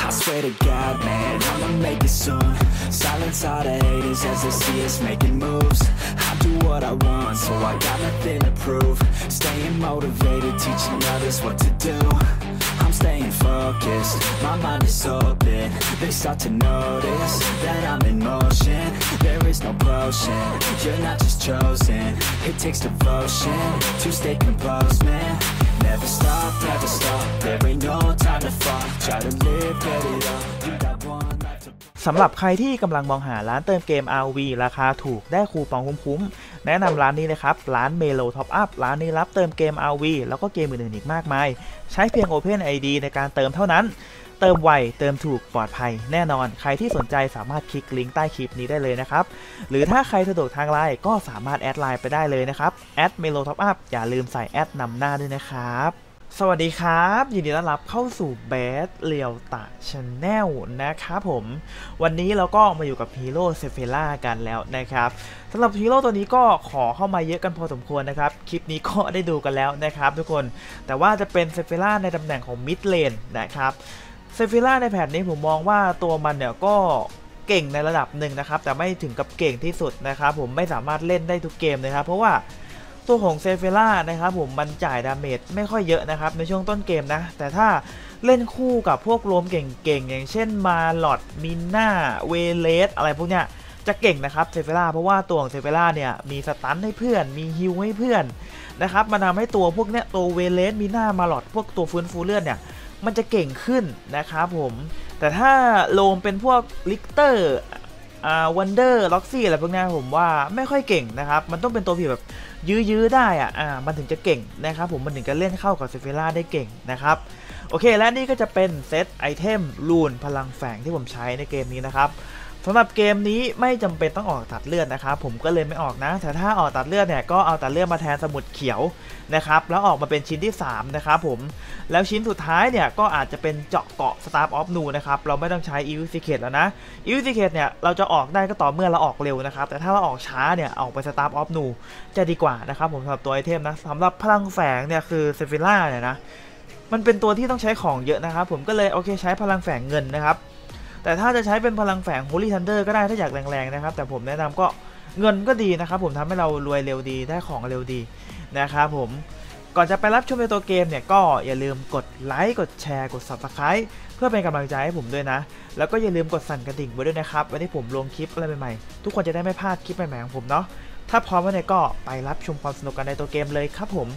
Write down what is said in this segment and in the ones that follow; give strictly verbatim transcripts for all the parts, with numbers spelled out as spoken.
I swear to God, man, I'ma make it soon. Silence all the haters as they see us making moves. I do what I want, so I got nothing to prove. Staying motivated, teaching others what to do. I'm staying focused, my mind is open. They start to notice that I'm in motion. There is no potion, you're not just chosen. It takes devotion to stay composed, man. Never stop, never stop, there ain't no time to fall. Try to live, get it up, you got one life to... สำหรับใครที่กำลังมองหาร้านเติมเกม อาร์ โอ วี ราคาถูกได้คูปองคุ้มๆแนะนำร้านนี้เลยครับร้าน Melo Top Up ร้านนี้รับเติมเกม อาร์ โอ วี แล้วก็เกมอื่นๆอีกมากมายใช้เพียง Open ไอ ดี ในการเติมเท่านั้นเติมไวเติมถูกปลอดภัยแน่นอนใครที่สนใจสามารถคลิกลิงก์ใต้คลิปนี้ได้เลยนะครับหรือถ้าใครสะดวกทางไลน์ก็สามารถแอดไลน์ไปได้เลยนะครับแอด Melo Top Up อย่าลืมใส่แอดนำหน้าด้วยนะครับสวัสดีครับยินดีต้อนรับเข้าสู่เบสเรียวตะชาแนลนะครับผมวันนี้เราก็มาอยู่กับฮีโร่เซฟิล่ากันแล้วนะครับสำหรับฮีโร่ตัวนี้ก็ขอเข้ามาเยอะกันพอสมควรนะครับคลิปนี้ก็ได้ดูกันแล้วนะครับทุกคนแต่ว่าจะเป็นเซฟิล่าในตำแหน่งของมิดเลนนะครับเซฟิล่าในแผนนี้ผมมองว่าตัวมันเนี่ยก็เก่งในระดับหนึ่งนะครับแต่ไม่ถึงกับเก่งที่สุดนะครับผมไม่สามารถเล่นได้ทุกเกมนะครับเพราะว่าตัวของเซฟิล่านะครับผมมันจ่ายดาเมจไม่ค่อยเยอะนะครับในช่วงต้นเกมนะแต่ถ้าเล่นคู่กับพวกโรมเก่งๆอย่างเช่นมาลอดมินน่าเวเลสอะไรพวกเนี้ยจะเก่งนะครับเซฟิล่าเพราะว่าตัวของเซฟิล่าเนี่ยมีสตันให้เพื่อนมีฮิลให้เพื่อนนะครับมันทำให้ตัวพวกเนี้ยตัวเวเลสมินน่ามาลอดพวกตัวฟื้นฟูเลือดเนี่ยมันจะเก่งขึ้นนะครับผมแต่ถ้าโรมเป็นพวกลิกเตอร์อ่าวันเดอร์ล็อกซี่อะไรพวกนี้ผมว่าไม่ค่อยเก่งนะครับมันต้องเป็นตัวที่แบบยื้อๆได้อ่ะอ่ามันถึงจะเก่งนะครับผมมันถึงจะเล่นเข้ากับเซฟิล่าได้เก่งนะครับโอเคและนี่ก็จะเป็นเซตไอเทมรูนพลังแฝงที่ผมใช้ในเกมนี้นะครับสำหรับเกมนี้ไม่จำเป็นต้องออกตัดเลือดนะครับผมก็เลยไม่ออกนะแต่ถ้าออกตัดเลือดเนี่ยก็เอาตัดเลือดมาแทนสมุดเขียวนะครับแล้วออกมาเป็นชิ้นที่สามนะครับผมแล้วชิ้นสุดท้ายเนี่ยก็อาจจะเป็นเจาะเกาะ Staff of Nu นะครับเราไม่ต้องใช้ Evil Secret แล้วนะ Evil Secret เนี่ยเราจะออกได้ก็ต่อเมื่อเราออกเร็วนะครับแต่ถ้าเราออกช้าเนี่ยออกไป Staff of Nu จะดีกว่านะครับผมสำหรับตัวไอเทมนะสำหรับพลังแฝงเนี่ยคือเซฟิล่าเนี่ยนะมันเป็นตัวที่ต้องใช้ของเยอะนะครับผมก็เลยโอเคใช้พลังแฝงเงินนะครับแต่ถ้าจะใช้เป็นพลังแฝง Holy Thunder ก็ได้ถ้าอยากแรงๆนะครับแต่ผมแนะนำก็เงินก็ดีนะครับผมทำให้เรารวยเร็วดีได้ของเร็วดีนะครับผมก่อนจะไปรับชมในตัวเกมเนี่ยก็อย่าลืมกดไลค์กดแชร์กด ซับสไครบ์ เพื่อเป็นกำลังใจให้ผมด้วยนะแล้วก็อย่าลืมกดสั่นกระดิ่งไว้ด้วยนะครับวันนี้ผมลงคลิปอะไรใหม่ๆทุกคนจะได้ไม่พลาดคลิปใหม่ๆของผมเนาะถ้าพร้อมแล้วเนี่ยก็ไปรับชมความสนุกกันในตัวเกมเลยครับผม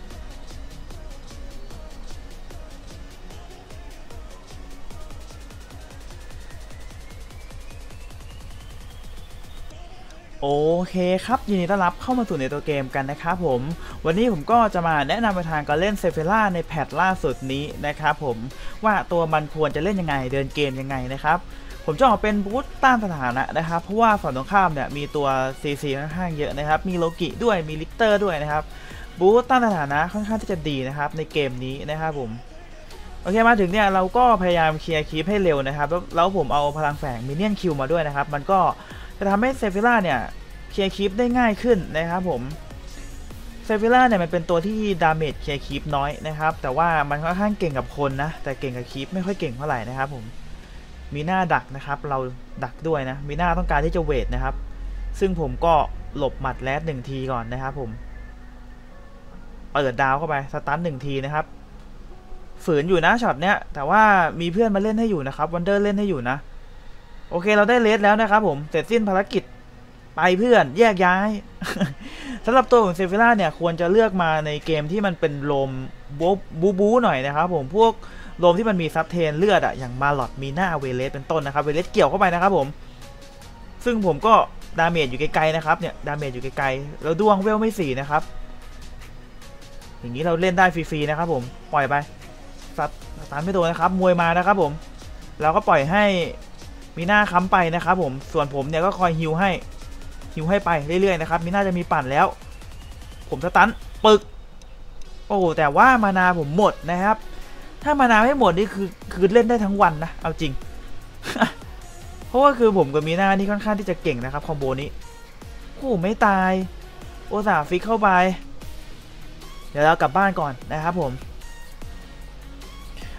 โอเคครับยินดีต้อนรับเข้ามาสู่ในตัวเกมกันนะครับผมวันนี้ผมก็จะมาแนะนำไปทางการเล่นเซฟิล่าในแพทล่าสุดนี้นะครับผมว่าตัวมันควรจะเล่นยังไงเดินเกมยังไงนะครับผมจะออกเป็นบูทต้านสถานะนะครับเพราะว่าฝั่งตรงข้ามเนี่ยมีตัว ซี ซี ค่อนข้างเยอะนะครับมีโลกิด้วยมีลิกเตอร์ด้วยนะครับบูทต้านสถานะค่อนข้างที่จะดีนะครับในเกมนี้นะครับผมโอเคมาถึงเนี่ยเราก็พยายามเคลียร์คีปให้เร็วนะครับแล้วผมเอาพลังแฝงมินเนี่ยนคิวมาด้วยนะครับมันก็จะทำให้เซฟิล่าเนี่ยเคลียร์คีปได้ง่ายขึ้นนะครับผมเซฟิล่าเนี่ยมันเป็นตัวที่ดาเมจเคลียร์คีปน้อยนะครับแต่ว่ามันค่อนข้างเก่งกับคนนะแต่เก่งกับคีปไม่ค่อยเก่งเท่าไหร่นะครับผมมีหน้าดักนะครับเราดักด้วยนะมีหน้าต้องการที่จะเวทนะครับซึ่งผมก็หลบหมัดแรดหนึ่งทีก่อนนะครับผมเปิดดาวเข้าไปสตันหนึ่งทีนะครับฝืนอยู่นะช็อตเนี้ยแต่ว่ามีเพื่อนมาเล่นให้อยู่นะครับวันเดอร์เล่นให้อยู่นะโอเคเราได้เลสแล้วนะครับผมเสร็จสิ้นภารกิจไปเพื่อนแยกย้าย สำหรับตัวของเซฟิล่าเนี่ยควรจะเลือกมาในเกมที่มันเป็นโลมบูบูบูหน่อยนะครับผมพวกโลมที่มันมีซับเทนเลือดอะอย่างมาลอดมีหน้าเวเลสเป็นต้นนะครับเวเลสเกี่ยวเข้าไปนะครับผมซึ่งผมก็ดาเมจอยู่ไกลๆนะครับเนี่ยดาเมจอยู่ไกลๆแล้วดวงเวลไม่สี่นะครับอย่างนี้เราเล่นได้ฟรีๆนะครับผมปล่อยไปซัดซัดไม่โดนนะครับมวยมานะครับผมเราก็ปล่อยให้มีหน้าค้ำไปนะครับผมส่วนผมเนี่ยก็คอยฮิวให้ฮิวให้ไปเรื่อยๆนะครับมีหน้าจะมีปั่นแล้วผมสตันปึกโอ้แต่ว่ามานาผมหมดนะครับถ้ามานาไม่หมดนี่คือคือเล่นได้ทั้งวันนะเอาจริง เพราะว่าคือผมกับมีหน้านี่ค่อนข้างที่จะเก่งนะครับคอมโบนี้โอ้ไม่ตายโอซาฟิกเข้าไปเดี๋ยวเรากลับบ้านก่อนนะครับผม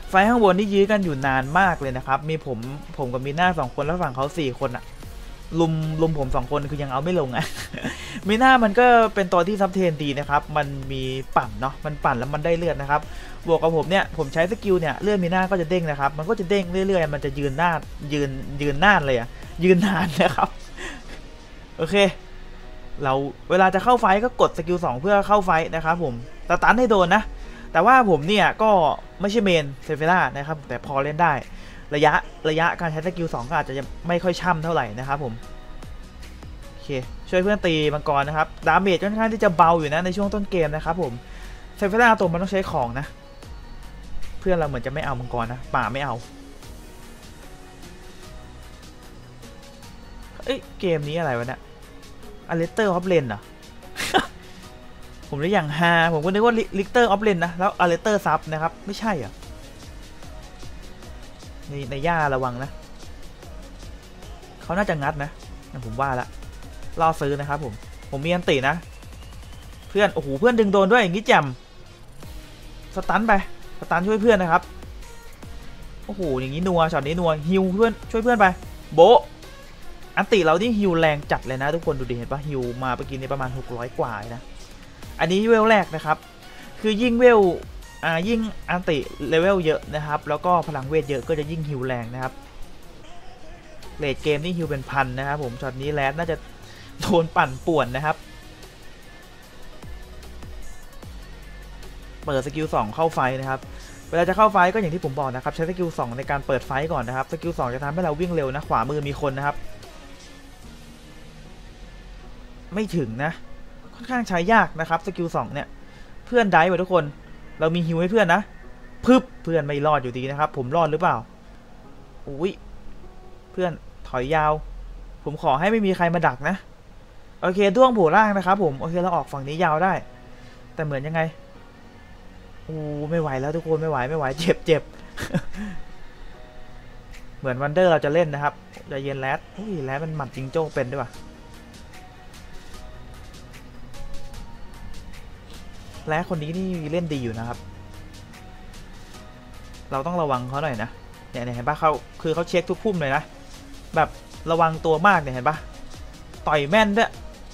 ไฟข้างบนนี่ยื้อกันอยู่นานมากเลยนะครับมีผมผมกับมีหน้าสองคนแล้วฝั่งเขาสี่คนอะลุมลุมผมสองคนคือยังเอาไม่ลงอะ มีหน้ามันก็เป็นตัวที่ซับเทนดีนะครับมันมีปั่นเนาะมันปั่นแล้วมันได้เลือดนะครับบวกกับผมเนี่ยผมใช้สกิลเนี่ยเลือดมีหน้าก็จะเด้งนะครับมันก็จะเด้งเรื่อยๆมันจะยืนหน้ายืนยืนหน้าเลยอะยืนนานนะครับ โอเคเราเวลาจะเข้าไฟก็กดสกิลสองเพื่อเข้าไฟนะครับผมสตันให้โดนนะแต่ว่าผมเนี่ยก็ไม่ใช่เมนเซฟิล่านะครับแต่พอเล่นได้ระยะระยะการใช้สกิลสองก็อาจจะไม่ค่อยช่ำเท่าไหร่นะครับผมโอเคช่วยเพื่อนตีมังกรนะครับดาเมจค่อนข้างที่จะเบาอยู่นะในช่วงต้นเกมนะครับผมเซฟิล่าตัวมันต้องใช้ของนะเพื่อนเราเหมือนจะไม่เอามังกรนะป่าไม่เอาเอ้ยเกมนี้อะไรวะเนี่ยอเลสเตอร์ออฟเลนเหรอ ผมได้อย่างฮาผมก็นึกว่าลิกเตอร์ออฟเลนนะแล้วอเลสเตอร์ซับนะครับไม่ใช่อ่ะในในย่าระวังนะเขาน่าจะงัดนะผมว่าละล่อซื้อนะครับผมผมมีอันตินะเพื่อนโอ้โหเพื่อนดึงโดนด้วยอย่างนี้แจ่มสตันไปสตันช่วยเพื่อนนะครับโอ้โหอย่างนี้นัวช็อตนี้นัวฮิวเพื่อนช่วยเพื่อนไปโบอันติเราที่ฮิวแรงจัดเลยนะทุกคนดูดิเห็นปะฮิวมาเมื่อกี้นี้ประมาณหกร้อยกว่านะอันนี้เวลแรกนะครับคือยิ่งเวลอ่ายิ่งอันติเลเวลเยอะนะครับแล้วก็พลังเวทเยอะก็จะยิ่งฮิวแรงนะครับเลดเกมนี่ฮิวเป็นพันนะครับผมช็อตนี้แรดน่าจะโดนปั่นป่วนนะครับเปิดสกิลสองเข้าไฟนะครับเวลาจะเข้าไฟก็อย่างที่ผมบอกนะครับใช้สกิลสองในการเปิดไฟก่อนนะครับสกิลสองจะทำให้เราวิ่งเร็วนะขวามือมีคนนะครับไม่ถึงนะค่อนข้างใช้ยากนะครับสกิลสองเนี่ยเพื่อนได้ไว้ทุกคนเรามีฮิวให้เพื่อนนะพึบเพื่อนไม่รอดอยู่ดีนะครับผมรอดหรือเปล่าอุ้ยเพื่อนถอยยาวผมขอให้ไม่มีใครมาดักนะโอเคด้วงโผล่ล่างนะครับผมโอเคเราออกฝั่งนี้ยาวได้แต่เหมือนยังไงโอ้ไม่ไหวแล้วทุกคนไม่ไหวไม่ไหวเจ็บเจ็บ เหมือนวันเดอร์เราจะเล่นนะครับใจเย็นแรดอุ้ยแรดมันหมัดจิงโจ้เป็นด้วยว่ะแรดคนนี้นี่เล่นดีอยู่นะครับเราต้องระวังเขาหน่อยนะเนี่ยเห็นปะเขาคือเขาเช็คทุกพุ่มเลยนะแบบระวังตัวมากเนี่ยเห็นปะต่อยแม่นด้วย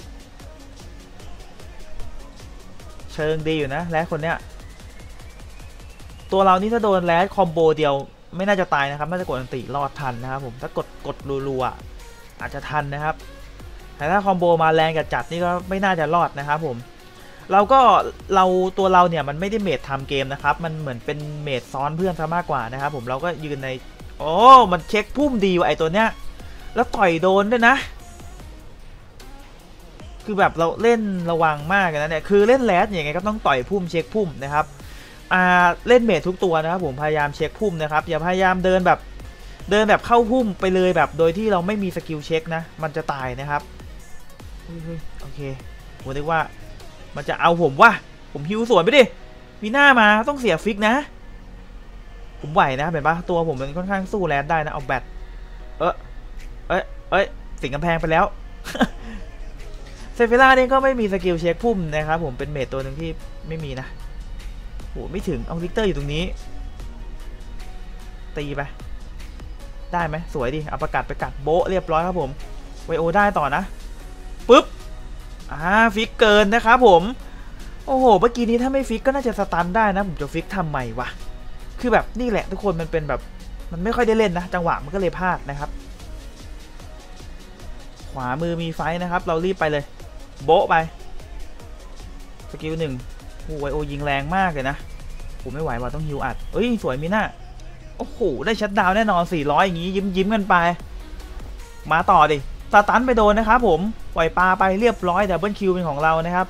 เชิงดีอยู่นะแรดคนเนี้ยตัวเรานี่ถ้าโดนแรดคอมโบเดียวไม่น่าจะตายนะครับน่าจะกดอันติรอดทันนะครับผมถ้ากดกดรัวๆอาจจะทันนะครับแต่ถ้าคอมโบมาแรงกับจัดนี่ก็ไม่น่าจะรอดนะครับผมเราก็เราตัวเราเนี่ยมันไม่ได้เมดทำเกมนะครับมันเหมือนเป็นเมดซ้อนเพื่อนซะมากกว่านะครับผมเราก็ยืนในโอ้มันเช็คพุ่มดีว่ะไอตัวเนี้ยแล้วต่อยโดนด้วยนะคือแบบเราเล่นระวังมากนะเนี่ยคือเล่นแรดอย่างไงก็ต้องต่อยพุ่มเช็คพุ่มนะครับอ่าเล่นเมดทุกตัวนะครับผมพยายามเช็คพุ่มนะครับอย่าพยายามเดินแบบเดินแบบเข้าพุ่มไปเลยแบบโดยที่เราไม่มีสกิลเช็คนะมันจะตายนะครับโอเคผมนึกว่ามันจะเอาผมว่ะผมฮิวสวนไปดิมีหน้ามาต้องเสียฟิกนะผมไหวนะเห็นปะตัวผมมันค่อนข้างสู้แรดได้นะเอาแบตเออเอ้ยเอ้ยสิงกำแพงไปแล้ว เซฟิล่าเนี่ยก็ไม่มีสกิลเช็คพุ่มนะครับผมเป็นเมจตัวหนึ่งที่ไม่มีนะโหไม่ถึงเอาลิกเตอร์อยู่ตรงนี้ตีไปได้ไหมสวยดิเอาประกาศไปกัดโบเรียบร้อยครับผมไวโอได้ต่อนะปึ๊บอ่าฟิกเกินนะครับผมโอ้โหเมื่อกี้นี้ถ้าไม่ฟิกก็น่าจะสตันได้นะผมจะฟิกทำไมวะคือแบบนี่แหละทุกคนมันเป็นแบบมันไม่ค่อยได้เล่นนะจังหวะมันก็เลยพลาดนะครับขวามือมีไฟนะครับเรารีบไปเลยโบะไปสกิลหนึ่งโอ้ไวโอยิงแรงมากเลยนะผมไม่ไหวว่าต้องฮิวอัดเอ้ยสวยมีหน้าโอ้โหได้ชัดดาวแน่นอนสี่ร้อยอย่างงี้ยิ้มยิ้มกันไปมาต่อดิสตันไปโดนนะครับผมปล่อยปลาไปเรียบร้อยดับเบิลคิวเป็นของเรานะครับ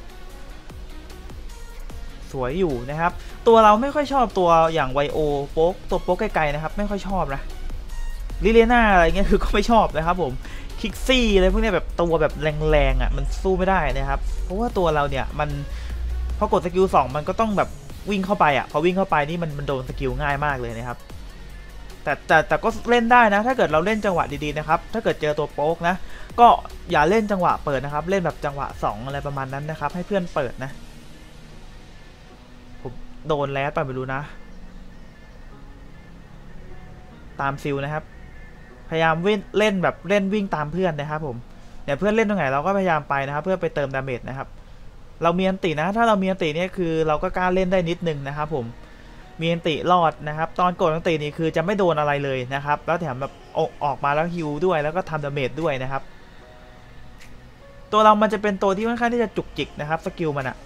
สวยอยู่นะครับตัวเราไม่ค่อยชอบตัวอย่างไวโอโป๊กตัวโป๊กไกลๆนะครับไม่ค่อยชอบนะลิเลน่าอะไรเงี้ยคือก็ไม่ชอบนะครับผมคิกซี่อะไรพวกนี้แบบตัวแบบแรงๆอ่ะมันสู้ไม่ได้นะครับเพราะว่าตัวเราเนี่ยมันพอกดสกิลสองมันก็ต้องแบบวิ่งเข้าไปอ่ะพอวิ่งเข้าไปนี่มันมันโดนสกิลง่ายมากเลยนะครับแต่แต่แต่ก็เล่นได้นะถ้าเกิดเราเล่นจังหวะดีๆนะครับถ้าเกิดเจอตัวโป๊กนะก็อย่าเล่นจังหวะเปิดนะครับเล่นแบบจังหวะสองอะไรประมาณนั้นนะครับให้เพื่อนเปิดนะผมโดนแลสไปไม่รู้นะตามซิลนะครับพยายามวิ่งเล่นแบบเล่นวิ่งตามเพื่อนนะครับผมเนี่ยเพื่อนเล่นตรงไหนเราก็พยายามไปนะครับเพื่อไปเติมดาเมจนะครับเรามีอันตินะถ้าเรามีอันติเนี่ยคือเราก็กล้าเล่นได้นิดนึงนะครับผมมีอันติรอดนะครับตอนกดอันตินี่คือจะไม่โดนอะไรเลยนะครับแล้วแถมแบบออกมาแล้วฮิวด้วยแล้วก็ทำดาเมจด้วยนะครับตัวเรามันจะเป็นตัวที่ค่อนข้างที่จะจุกจิกนะครับสกิลมันอะ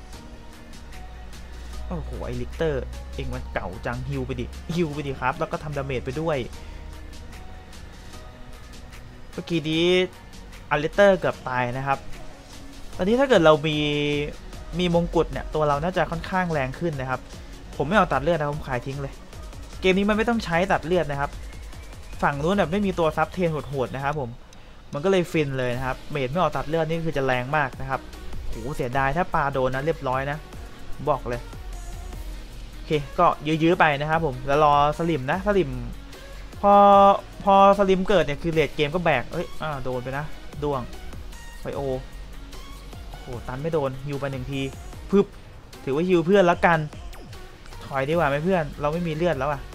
โอ้โหไอลิกเตอร์เองมันเก่าจังฮิวไปดิฮิวไปดิครับแล้วก็ทำดาเมจไปด้วยเมื่อกี้นี้อลิเตอร์เกือบตายนะครับตอนนี้ถ้าเกิดเรามีมีมงกุฎเนี่ยตัวเราน่าจะค่อนข้างแรงขึ้นนะครับผมไม่เอาตัดเลือดนะผมขายทิ้งเลยเกมนี้มันไม่ต้องใช้ตัดเลือดนะครับฝั่งนู้นแบบไม่มีตัวซับเทนโหดๆนะครับผมมันก็เลยฟินเลยนะครับเมจไม่ออกตัดเลือดนี่คือจะแรงมากนะครับโหเสียดายถ้าปลาโดนนะเรียบร้อยนะบอกเลยโอเคก็ยื้อๆไปนะครับผมแล้วรอสลิมนะสลิมพอพอสลิมเกิดเนี่ยคือเลดเกมก็แบกเอ้ยอ่าโดนไปนะดวงไฟโอโอ้โหตันไม่โดนฮิวไปหนึ่งทีพึบถือว่าฮิวเพื่อนแล้วกันถอยดีกว่าไหมเพื่อนเราไม่มีเลือดแล้วอะ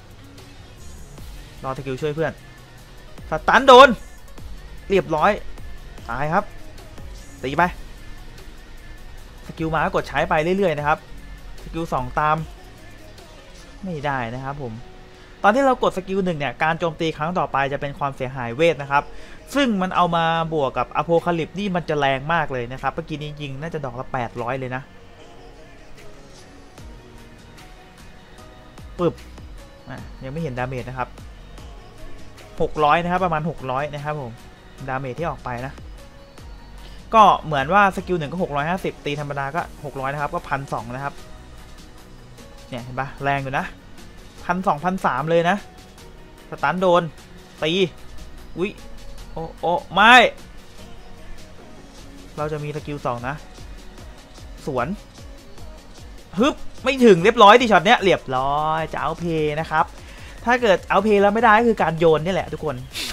รอตะกิวช่วยเพื่อนสตันโดนเรียบร้อยตายครับตีไปสกิลมากดใช้ไปเรื่อยๆนะครับสกิลสองตามไม่ได้นะครับผมตอนที่เรากดสกิลหนึ่งเนี่ยการโจมตีครั้งต่อไปจะเป็นความเสียหายเวทนะครับซึ่งมันเอามาบวกกับอโพคาลิปนี่มันจะแรงมากเลยนะครับเมื่อกี้นี้ยิงน่าจะดอกละแปดร้อยเลยนะปึ๊บยังไม่เห็นดาเมจนะครับหกร้อยนะครับประมาณหกร้อยนะครับผมดาเมจที่ออกไปนะก็เหมือนว่าสกิลหนึ่งก็หกร้อยห้าสิบตีธรรมดาก็หกร้อยนะครับก็พันสองนะครับเนี่ยเห็นปะแรงอยู่นะพันสองพันสามเลยนะสตันโดนตีอุ้ยโอ้โอ้ไม่เราจะมีสกิลสองนะสวนฮึบไม่ถึงเรียบร้อยดิช็อตเนี้ยเรียบร้อยจะเอาเพย์นะครับถ้าเกิดเอาเพย์แล้วไม่ได้ก็คือการโยนนี่แหละทุกคน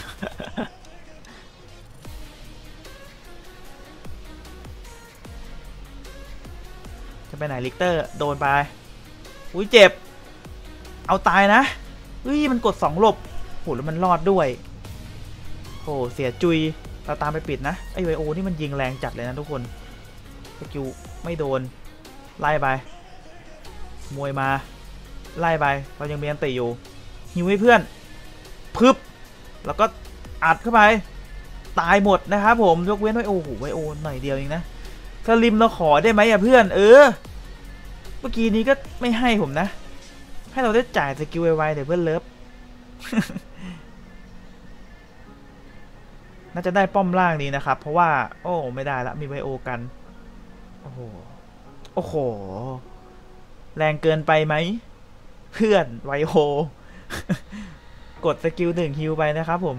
จะไปไหนลิกเตอร์โดนไปอุ้ยเจ็บเอาตายนะอุ้ยมันกดสองหลบโหแล้วมันรอดด้วยโหเสียจุยเราตามไปปิดนะไอไวโอนี่มันยิงแรงจัดเลยนะทุกคนสกิลไม่โดนไล่ไปมวยมาไล่ไปเรายังมีอันตีอยู่หิวให้เพื่อนพึบแล้วก็อัดเข้าไปตายหมดนะครับผมยกเว้นไวโอโหไวโอหน่อยเดียวเองนะสลิมเราขอได้ไหมอ่ะเพื่อนเออเมื่อกี้นี้ก็ไม่ให้ผมนะให้เราได้จ่ายสกิลไวๆเดี๋ยวเพื่อนเลิฟ น่าจะได้ป้อมล่างนี้นะครับเพราะว่าโอ้ไม่ได้ละมีไวโอกันโอ้โหโอ้โหแรงเกินไปไหมเพื่อนไวโอ กดสกิลหนึ่งฮิวไปนะครับผม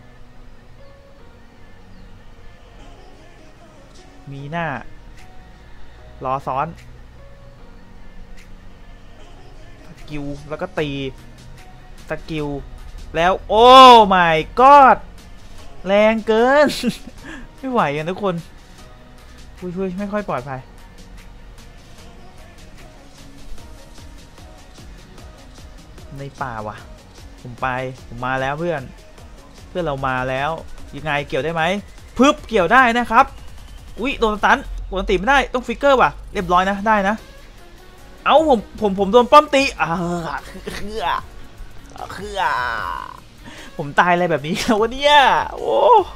มีหน้ารอซ้อนสกิลแล้วก็ตีสกิลแล้วโอ้ my god แรงเกิน ไม่ไหวกันทุกคนคุยๆไม่ค่อยปลอดภัยในป่าว่ะผมไปผมมาแล้วเพื่อนเพื่อนเรามาแล้วยังไงเกี่ยวได้ไหมพึบเกี่ยวได้นะครับอุ้ยโดนตันโดนตีไม่ได้ต้องฟิกเกอร์ว่ะเรียบร้อยนะได้นะเอ้าผมผมผมโดนป้อมตีอ่าคือคือผมตายอะไรแบบนี้แล้ววะเนี่ยโอ้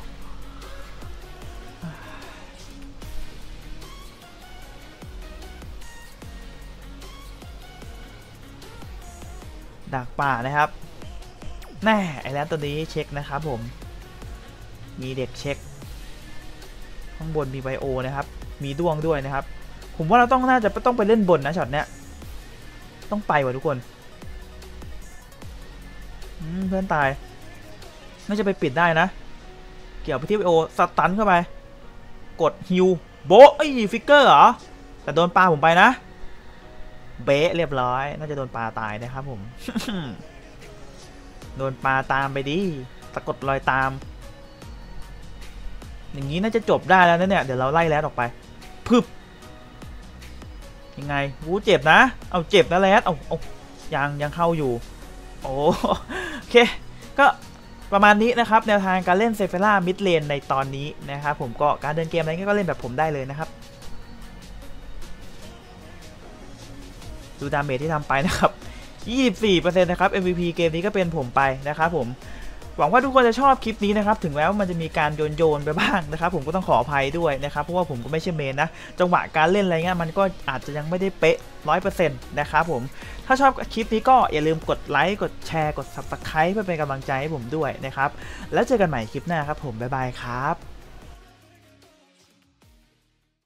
ดักป่านะครับแน่ไอแลนด์ตัวนี้เช็คนะครับผมมีเด็กเช็คข้างบนมีไบโอนะครับมีด้วงด้วยนะครับผมว่าเราต้องน่าจะต้องไปเล่นบนนะช็อตเนี้ยต้องไปว่ะทุกคนเพื่อนตายน่าจะไปปิดได้นะเกี่ยวไปที่ไบโอสตันเข้าไปกดฮิวโบไอ้ฟิกเกอร์เหรอแต่โดนปลาผมไปนะเบะเรียบร้อยน่าจะโดนปลาตายนะครับผม โดนปลาตามไปดิสะกดรอยตามอย่างนี้น่าจะจบได้แล้วนะเนี่ยเดี๋ยวเราไล่แล้วออกไปพึบยังไงวู้เจ็บนะเอาเจ็บนะแลดเอาเอายังยังเข้าอยู่โอเคเคก็ประมาณนี้นะครับแนวทางการเล่นเซเฟล่ามิดเลนในตอนนี้นะครับผมก็การเดินเกมอะไรก็เล่นแบบผมได้เลยนะครับดูดาเมจที่ทำไปนะครับ ยี่สิบสี่เปอร์เซ็นต์ นะครับ เอ็ม วี พี เกมนี้ก็เป็นผมไปนะครับผมหวังว่าทุกคนจะชอบคลิปนี้นะครับถึงแม้ว่ามันจะมีการโยนโยนไปบ้างนะครับผมก็ต้องขออภัยด้วยนะครับเพราะว่าผมก็ไม่ใช่เมนนะจังหวะการเล่นอะไรเงี้ยมันก็อาจจะยังไม่ได้เป๊ะ ร้อยเปอร์เซ็นต์ นะครับผมถ้าชอบคลิปนี้ก็อย่าลืมกดไลค์กดแชร์กด ซับสไครบ์ เพื่อเป็นกำลังใจให้ผมด้วยนะครับแล้วเจอกันใหม่คลิปหน้าครับผมบ๊ายบายครับ